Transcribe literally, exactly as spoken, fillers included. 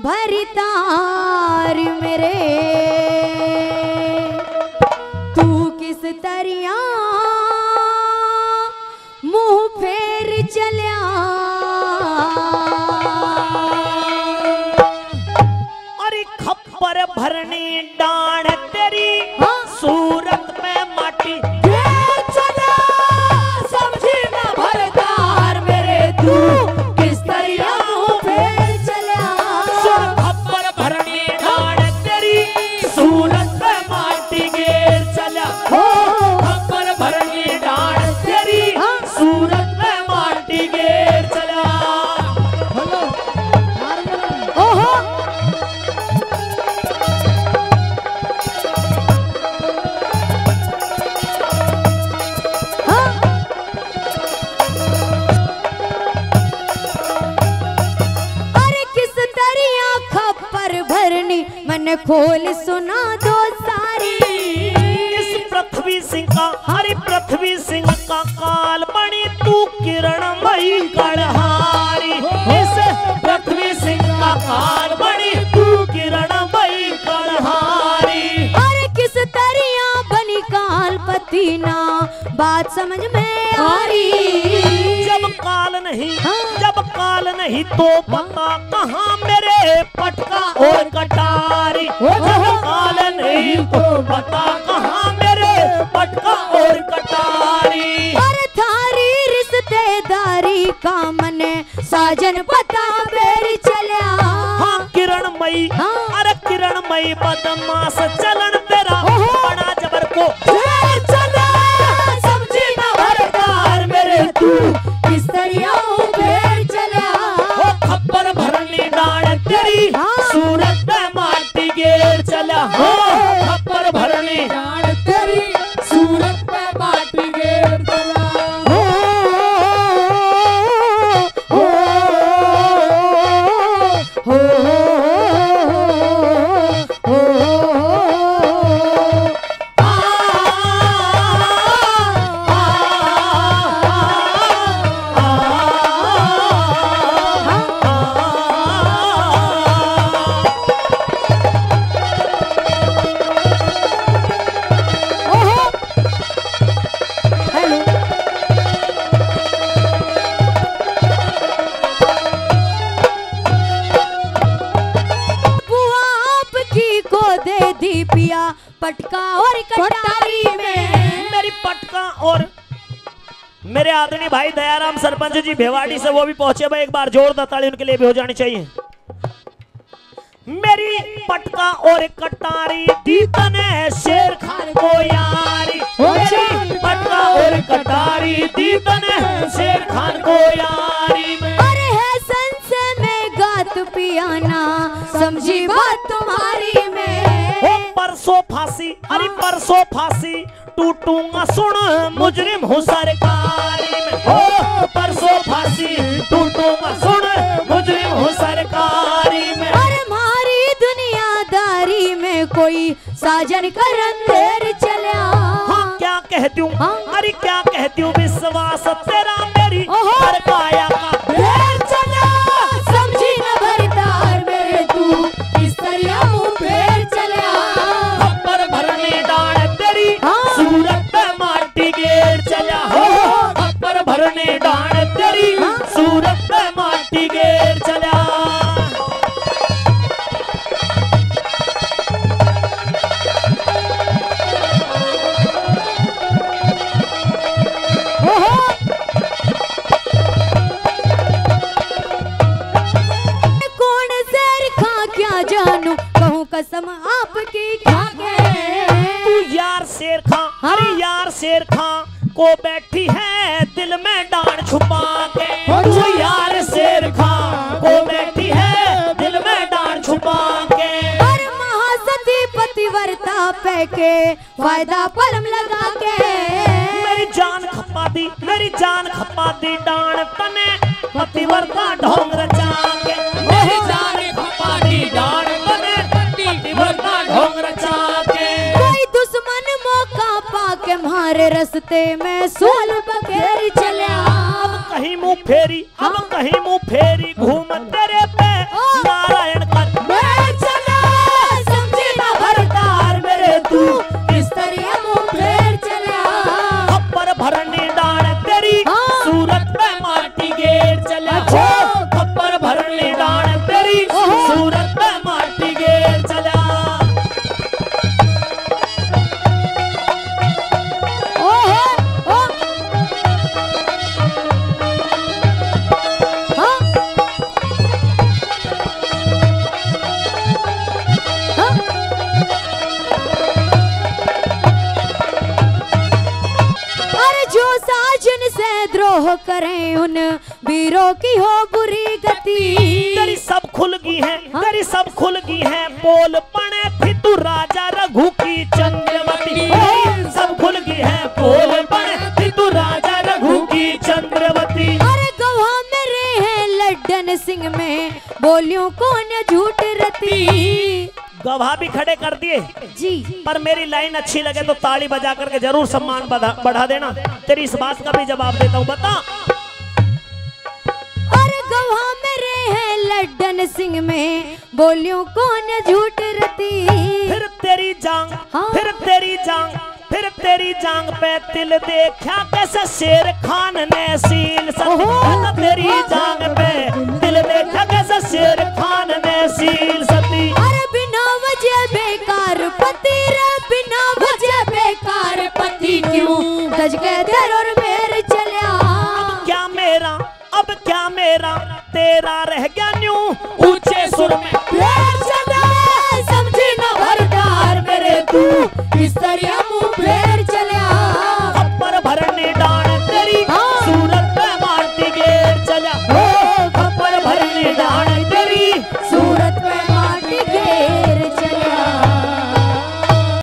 भरतार मेरे तू किस तरिया मुंह फेर चलिया। अरे खप्पर भरनी डांड तेरी हाँ? सूरत में माटी चला समझी ना भरतार मेरे तू किस तरिया मुंह फेर चलिया। खप्पर भरनी डांड तेरी सूरत में माटी गेर चला। खप्पर भरनी डांड तेरी हाँ? सूरत में माटी गेर चला। ओहो मन खोल सुना दो सारी। इस पृथ्वी सिंह का हरि पृथ्वी सिंह का काल बनी तू किरणमयी कड़हारी। इस पृथ्वी सिंह का काल बनी तू किरणमयी कड़हारी। अरे किस तरिया बनी कालपति ना बात समझ में आ रही। जब काल नहीं हाँ? जब काल नहीं तो पता कहाँ मेरे पटका और कटारी। जब काल नहीं तो पता कहाँ मेरे पटका और कटारी। अरे थारी रिश्तेदारी का मन साजन पता बेर चलिया। हाँ किरणमयी हाँ? अरे किरणमयी बदमाश चलन तेरा बड़ा जबर को चला समझी ना भरतार मेरे तू किस तरिया फेर चलिया। ओ खप्पर भरनी डांड तेरी हाँ? सूरत में माटी गेर चला। हो खप्पर भरनी डांड तेरी सूरत में माटी गेर चला। हो हो हो हो पटका और कटारी में। मेरी पटका और मेरे आदरणीय भाई दयाराम सरपंच जी भेवाड़ी से वो भी पहुंचे भाई, एक बार जोरदार ताली उनके लिए भी हो जानी चाहिए। मेरी पटका और कटारी दीपन है शेर खान को यारी। मेरी पटका और कटारी दीपन है शेर खान को यारी में। अरे है संसे में गात पियाना समझी बात तुम्हारी में। परसों फांसी अरे परसों फांसी टूटूंगा सुन मुजरिम हूँ सरकारी में। हो परसों फांसी टूटूंगा सुन मुजरिम हूँ सरकारी में। अरे हमारी दुनियादारी में कोई साजन कर अंधेर चलिया। हाँ क्या कहती हूँ हाँ? अरे क्या कहती हूँ विश्वास तेरा मेरी हर काया का ढेर चला समझी न भरतार मेरे तू किस तरिया मुंह फेर चलिया। खप्पर भरने डांड तेरी हाँ? सूरत पे माटी गेर चला। हो खप्पर भरने डांड तेरी हाँ? सूरत पे माटी गेर चला। कसम आपकी खाके तू यार शेर खां हाँ? अरे यार शेर खां को बैठी है दिल में डांड छुपा के। तू यार शेर खां को बैठी है दिल में डांड छुपा के। और महासती पतिव्रता पे के वायदा पलम लगा के। मेरी जान खपा दी मेरी जान खपा दी डांड तने पतिव्रता ढोंग रचा के। मेरी जान खपा दी डांड तने पतिव्रता ढोंग रचा के। कोई दुश्मन मौका पाके मारे रास्ते में सोल बखेर चलिया। अब कहीं मुंह फेरी अब कहीं मुंह फेरी घूम तेरे पे नारायण कर हो करें उन वीरों की हो बुरी गति। तेरी सब खुल गई है, तेरी सब खुल गई है, बोल पड़े थी तू राजा रघु की चंद्रवती। सब खुल गई है, बोल पड़े थी तू राजा रघु की चंद्रवती। अरे गवाह मेरे हैं लड्डन सिंह में बोलियों कौन झूठ रती। गवाह भी खड़े कर दिए जी, पर मेरी लाइन अच्छी लगे तो ताली बजा करके जरूर सम्मान बढ़ा, बढ़ा देना। तेरी इस बात का भी जवाब देता हूँ, बता। अरे गवाह मेरे हैं लड्डन सिंह में बोलियों कौन झूठ रती। फिर तेरी जांग, हाँ। फिर तेरी जांग, फिर तेरी जांग पे तिल देखा कैसे शेर खान ने सील सती। तेरी जांग पे तिल देखा कैसे शेर खान ने सील सती। अरे बिना वजह बेकार पति रे, बिना वजह बेकार पति क्यों तज के दर और मेर चलिया। क्या मेरा, अब क्या मेरा तेरा रह गया न्यू ऊंचे सुर में